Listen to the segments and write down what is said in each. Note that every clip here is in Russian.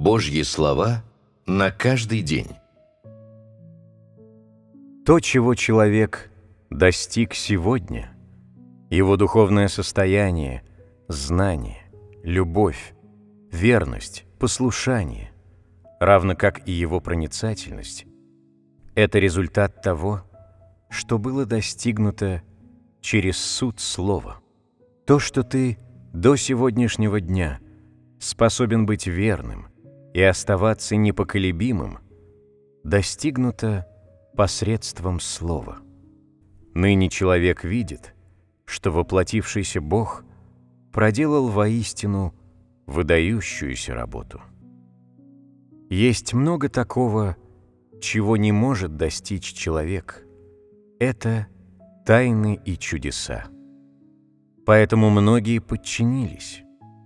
Божьи слова на каждый день. То, чего человек достиг сегодня, его духовное состояние, знание, любовь, верность, послушание, равно как и его проницательность, это результат того, что было достигнуто через суд слова. То, что ты до сегодняшнего дня способен быть верным и оставаться непоколебимым, достигнуто посредством слова. Ныне человек видит, что воплотившийся Бог проделал воистину выдающуюся работу. Есть много такого, чего не может достичь человек. Это тайны и чудеса. Поэтому многие подчинились.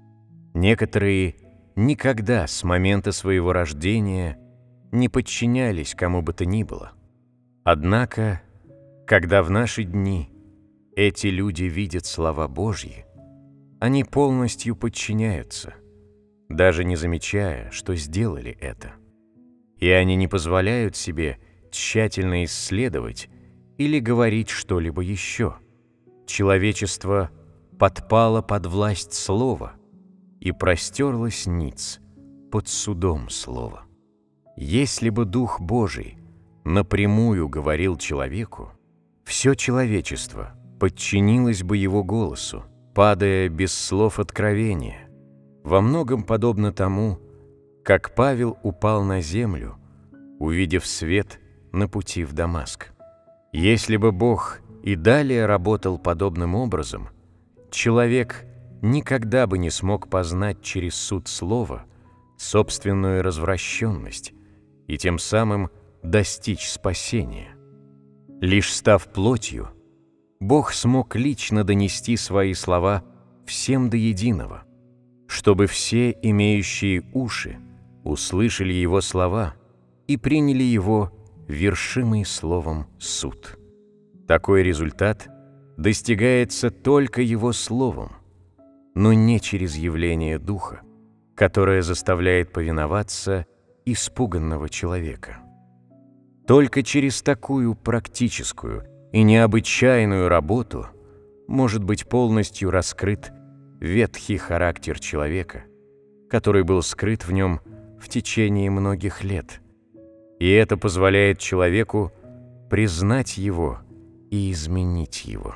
Некоторые никогда с момента своего рождения не подчинялись кому бы то ни было. Однако, когда в наши дни эти люди видят слова Божьи, они полностью подчиняются, даже не замечая, что сделали это. И они не позволяют себе тщательно исследовать или говорить что-либо еще. Человечество подпало под власть слова и простерлось ниц под судом слова. Если бы Дух Божий напрямую говорил человеку, все человечество подчинилось бы его голосу, падая без слов откровения, во многом подобно тому, как Павел упал на землю, увидев свет на пути в Дамаск. Если бы Бог и далее работал подобным образом, человек никогда бы не смог познать через суд слова собственную развращенность и тем самым достичь спасения. Лишь став плотью, Бог смог лично донести свои слова всем до единого, чтобы все имеющие уши услышали Его слова и приняли Его вершимый словом суд. Такой результат достигается только Его словом, но не через явление Духа, которое заставляет повиноваться испуганного человека. Только через такую практическую и необычайную работу может быть полностью раскрыт ветхий характер человека, который был скрыт в нем в течение многих лет. И это позволяет человеку признать его и изменить его.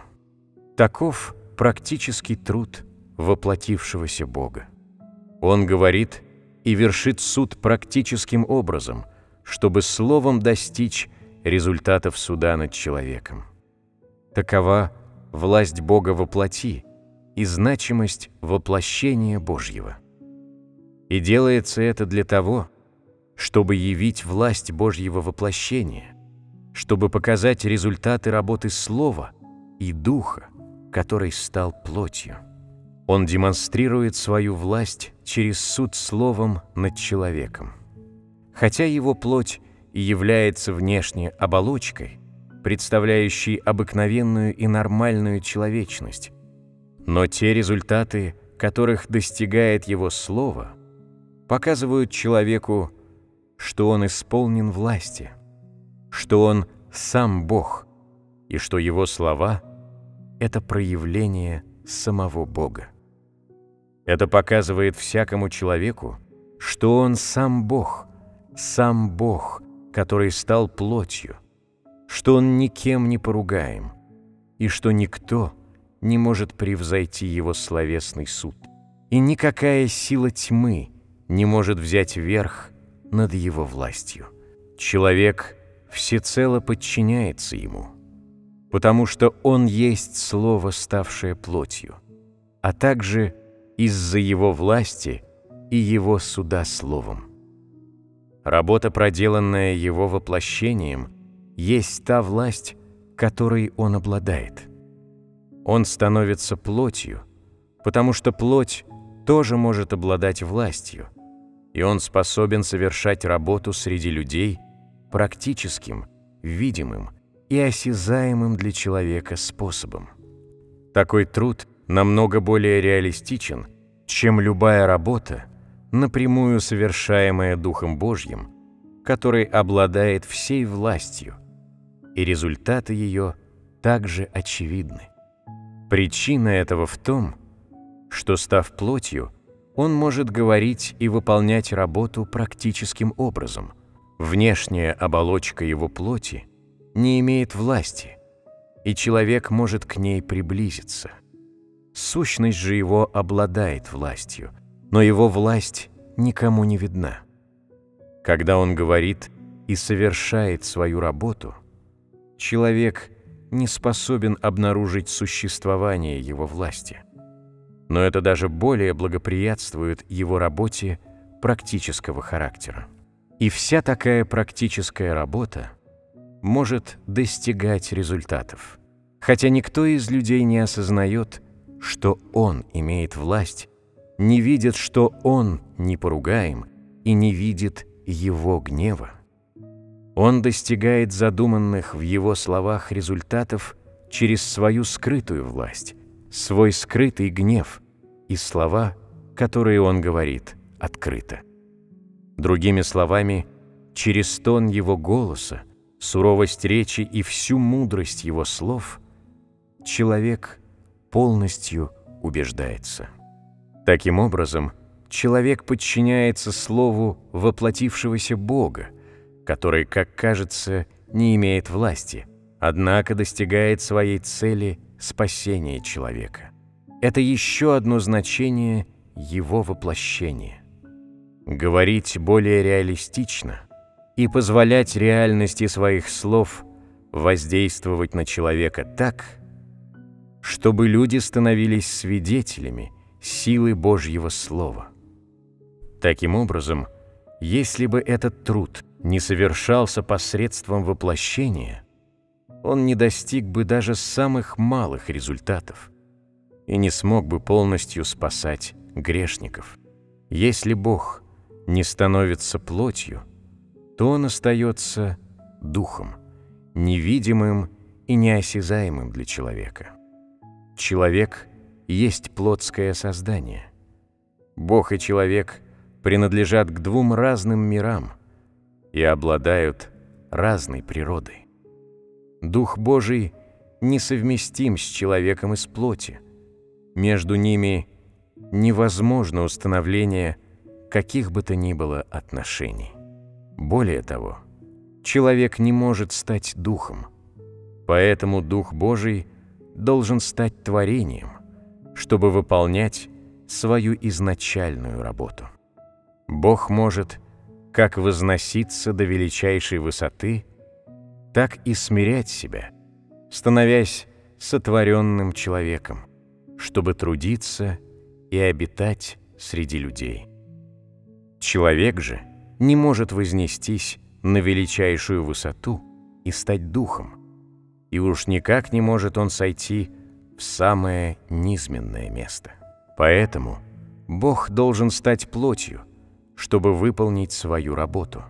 Таков практический труд воплотившегося Бога. Он говорит и вершит суд практическим образом, чтобы словом достичь результатов суда над человеком. Такова власть Бога во плоти и значимость воплощения Божьего. И делается это для того, чтобы явить власть Божьего воплощения, чтобы показать результаты работы Слова и Духа, который стал плотью. Он демонстрирует свою власть через суд словом над человеком. Хотя его плоть и является внешне оболочкой, представляющей обыкновенную и нормальную человечность, но те результаты, которых достигает его слово, показывают человеку, что он исполнен власти, что он сам Бог, и что его слова — это проявление самого Бога. Это показывает всякому человеку, что он сам Бог, который стал плотью, что он никем не поругаем, и что никто не может превзойти его словесный суд, и никакая сила тьмы не может взять верх над его властью. Человек всецело подчиняется ему, потому что он есть Слово, ставшее плотью, а также из-за его власти и его суда словом. Работа, проделанная его воплощением, есть та власть, которой он обладает. Он становится плотью, потому что плоть тоже может обладать властью, и он способен совершать работу среди людей практическим, видимым и осязаемым для человека способом. Такой труд намного более реалистичен, чем любая работа, напрямую совершаемая Духом Божьим, который обладает всей властью, и результаты ее также очевидны. Причина этого в том, что, став плотью, он может говорить и выполнять работу практическим образом. Внешняя оболочка его плоти не имеет власти, и человек может к ней приблизиться. Сущность же его обладает властью, но его власть никому не видна. Когда он говорит и совершает свою работу, человек не способен обнаружить существование его власти. Но это даже более благоприятствует его работе практического характера. И вся такая практическая работа может достигать результатов, хотя никто из людей не осознает, что он имеет власть, не видит, что он непоругаем, и не видит его гнева. Он достигает задуманных в его словах результатов через свою скрытую власть, свой скрытый гнев и слова, которые он говорит открыто. Другими словами, через тон его голоса, суровость речи и всю мудрость его слов человек полностью убеждается. Таким образом, человек подчиняется слову воплотившегося Бога, который, как кажется, не имеет власти, однако достигает своей цели спасения человека. Это еще одно значение его воплощения. Говорить более реалистично и позволять реальности своих слов воздействовать на человека так, чтобы люди становились свидетелями силы Божьего Слова. Таким образом, если бы этот труд не совершался посредством воплощения, он не достиг бы даже самых малых результатов и не смог бы полностью спасать грешников. Если Бог не становится плотью, то Он остается духом, невидимым и неосязаемым для человека. Человек есть плотское создание. Бог и человек принадлежат к двум разным мирам и обладают разной природой. Дух Божий несовместим с человеком из плоти. Между ними невозможно установление каких бы то ни было отношений. Более того, человек не может стать духом, поэтому Дух Божий должен стать творением, чтобы выполнять свою изначальную работу. Бог может как возноситься до величайшей высоты, так и смирять себя, становясь сотворенным человеком, чтобы трудиться и обитать среди людей. Человек же не может вознестись на величайшую высоту и стать духом, и уж никак не может он сойти в самое низменное место. Поэтому Бог должен стать плотью, чтобы выполнить свою работу.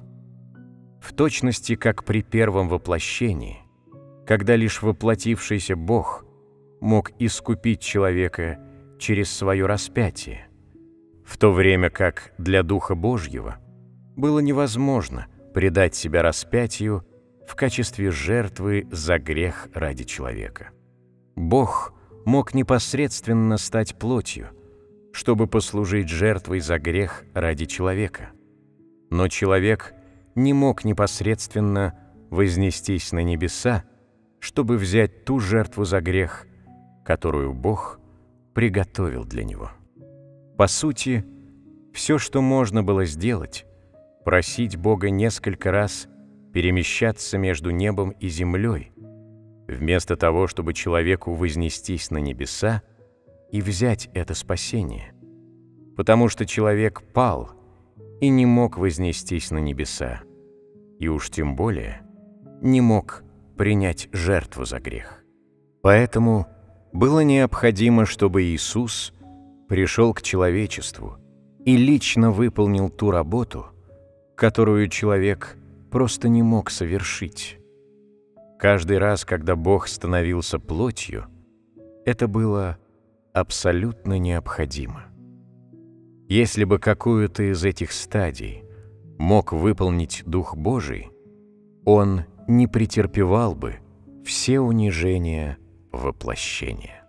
В точности, как при первом воплощении, когда лишь воплотившийся Бог мог искупить человека через свое распятие, в то время как для Духа Божьего было невозможно предать себя распятию в качестве жертвы за грех ради человека. Бог мог непосредственно стать плотью, чтобы послужить жертвой за грех ради человека. Но человек не мог непосредственно вознестись на небеса, чтобы взять ту жертву за грех, которую Бог приготовил для него. По сути, все, что можно было сделать, просить Бога несколько раз перемещаться между небом и землей, вместо того, чтобы человеку вознестись на небеса и взять это спасение, потому что человек пал и не мог вознестись на небеса, и уж тем более не мог принять жертву за грех. Поэтому было необходимо, чтобы Иисус пришел к человечеству и лично выполнил ту работу, которую человек просто не мог совершить. Каждый раз, когда Бог становился плотью, это было абсолютно необходимо. Если бы какую-то из этих стадий мог выполнить Дух Божий, Он не претерпевал бы все унижения воплощения.